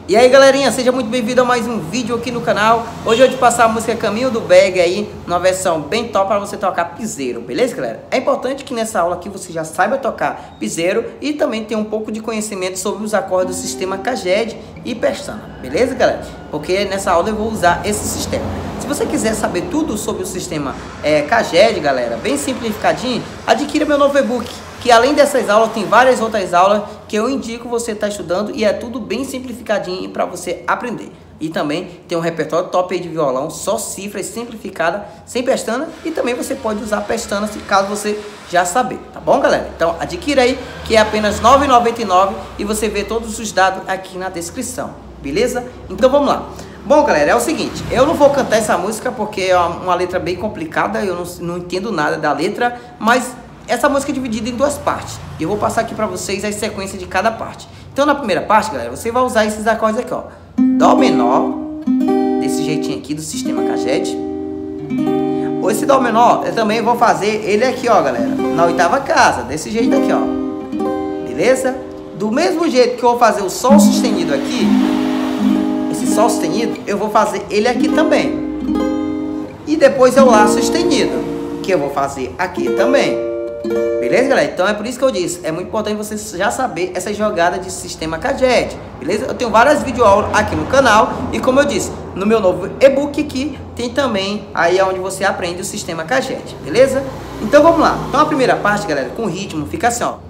E aí galerinha, seja muito bem-vindo a mais um vídeo aqui no canal. Hoje eu vou te passar a música Caminho do Bag aí, numa versão bem top para você tocar piseiro, beleza galera? É importante que nessa aula aqui você já saiba tocar piseiro e também tenha um pouco de conhecimento sobre os acordes do sistema Caged e pestana, beleza galera? Porque nessa aula eu vou usar esse sistema. Se você quiser saber tudo sobre o sistema Caged, galera, bem simplificadinho, adquira meu novo e-book. Que além dessas aulas, tem várias outras aulas que eu indico você estar estudando e é tudo bem simplificadinho para você aprender. E também tem um repertório top aí de violão, só cifras simplificadas, sem pestana, e também você pode usar pestana se caso você já saber, tá bom galera? Então adquira aí, que é apenas R$ 9,99 e você vê todos os dados aqui na descrição, beleza? Então vamos lá. Bom galera, é o seguinte, eu não vou cantar essa música porque é uma letra bem complicada, eu não entendo nada da letra, mas essa música é dividida em duas partes. E eu vou passar aqui pra vocês as sequências de cada parte. Então na primeira parte, galera, você vai usar esses acordes aqui, ó. Dó menor, desse jeitinho aqui do sistema Caged. Esse Dó menor, eu também vou fazer ele aqui, ó, galera, na oitava casa, desse jeito aqui, ó. Beleza? Do mesmo jeito que eu vou fazer o Sol sustenido aqui, esse Sol sustenido, eu vou fazer ele aqui também. E depois é o Lá sustenido, que eu vou fazer aqui também. Beleza, galera? Então é por isso que eu disse, é muito importante você já saber essa jogada de sistema Caged, beleza? Eu tenho várias videoaulas aqui no canal e como eu disse, no meu novo e-book aqui tem também aí onde você aprende o sistema Caged, beleza? Então vamos lá. Então a primeira parte, galera, com ritmo fica assim, ó.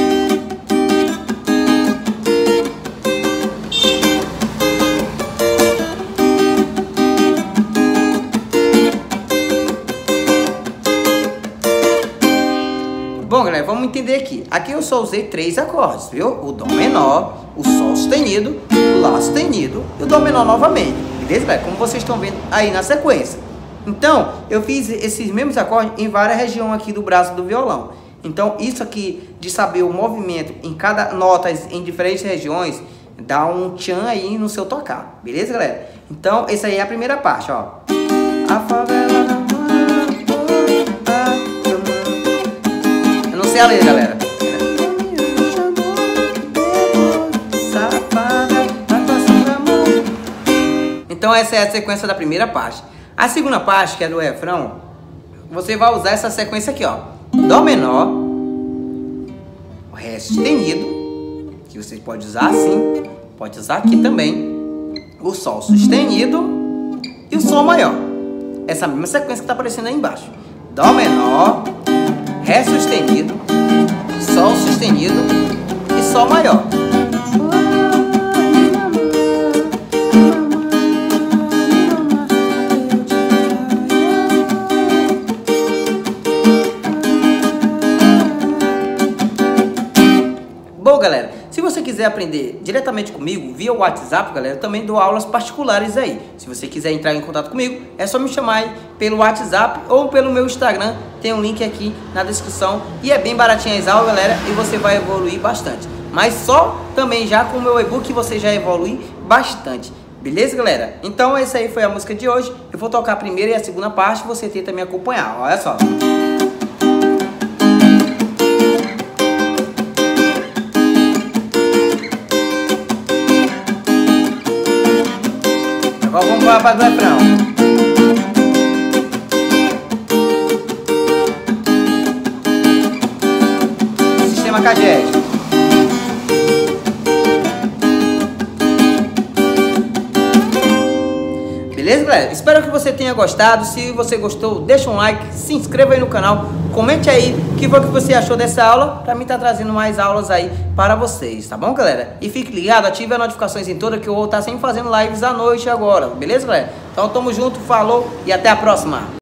Bom, galera, vamos entender aqui. Aqui eu só usei 3 acordes, viu? O Dó menor, o Sol sustenido, o Lá sustenido e o Dó menor novamente. Beleza, galera? Como vocês estão vendo aí na sequência. Então, eu fiz esses mesmos acordes em várias regiões aqui do braço do violão. Então, isso aqui de saber o movimento em cada nota em diferentes regiões, dá um tchan aí no seu tocar. Beleza, galera? Então, essa aí é a primeira parte, ó. A favela não é a letra, galera. Então essa é a sequência da primeira parte. A segunda parte, que é do refrão, você vai usar essa sequência aqui, ó. Dó menor, o Ré sustenido, que você pode usar assim, pode usar aqui também, o Sol sustenido e o Sol maior. Essa mesma sequência que está aparecendo aí embaixo. Dó menor, Ré sustenido, Sol sustenido e Sol maior. Bom, galera, se você quiser aprender diretamente comigo via WhatsApp, galera, eu também dou aulas particulares aí. Se você quiser entrar em contato comigo, é só me chamar aí pelo WhatsApp ou pelo meu Instagram. Tem um link aqui na descrição e é bem baratinho as aulas, galera, e você vai evoluir bastante. Mas só também já com o meu e-book você já evolui bastante. Beleza, galera? Então essa aí foi a música de hoje. Eu vou tocar a primeira e a segunda parte, você tenta me acompanhar. Olha só. Agora vamos para o refrão. Sistema Caged. Beleza, galera? Espero que você tenha gostado. Se você gostou, deixa um like, se inscreva aí no canal, comente aí o que foi que você achou dessa aula, pra mim estar trazendo mais aulas aí para vocês, tá bom, galera? E fique ligado, ative as notificações em todas que eu vou estar sempre fazendo lives à noite agora, beleza, galera? Então tamo junto, falou e até a próxima!